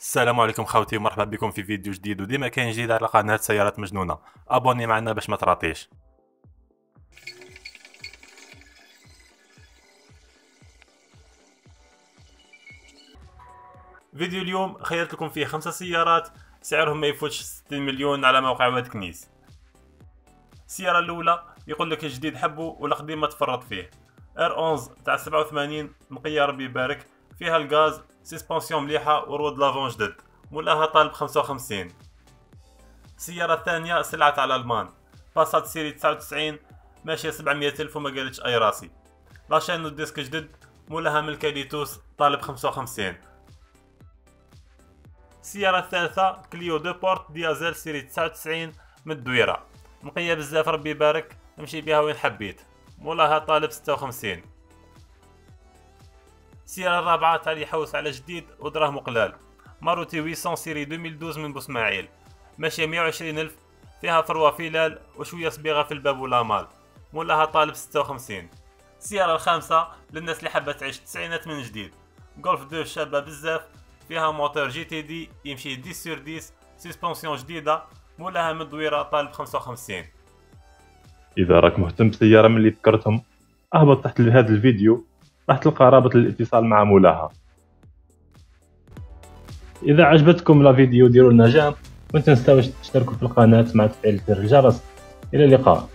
السلام عليكم خوتي، مرحبا بكم في فيديو جديد وديما كاين جديد على قناة سيارات مجنونة. ابوني معنا باش ما تراطيش. فيديو اليوم خيرت لكم فيه 5 سيارات سعرهم ما يفوتش 60 مليون على موقع واد كنيس. السيارة الاولى يقول لك الجديد حبه والقديم ما تفرط فيه. R11 تاع 87 نقية ربي يبارك، فيها الغاز، سيسبونسيون مليحة ورود لافون جدد، مولاها طالب 55. السيارة الثانية سلعة على المان، باسات سيري 99 ماشية 700 ألف وما قالتش أي راسي، لاشين وديسك جدد، مولاها ملكة ليتوس طالب 55. السيارة الثالثة كليو دو بورت ديازل سيري 99 من الدويرة، نقية بزاف ربي يبارك، نمشي بها وين حبيت، مولاها طالب 56. السيارة الرابعة تاع اللي يحوس على جديد ودراهم قلال، ماروتي 800 سيري 2012 من بوسماعيل، ماشية 120 ألف، فيها فروة فيلال وشوية صبيغة في الباب والامال، مولاها طالب 56. السيارة الخامسة للناس اللي حابة تعيش التسعينات من جديد، غولف 2 شابة بزاف، فيها موتور جي تي دي يمشي 10 سور 10، سيسبونسيون جديدة، مولاها من الدويرة طالب 55. إذا راك مهتم بسيارة من اللي ذكرتهم، اهبط تحت هذا الفيديو راح تلقى رابط للاتصال مع مولاها. إذا عجبتكم لا فيديو ديروا لنا جيم، وما تنساوش تشتركوا في القناة مع تفعيل زر الجرس. إلى اللقاء.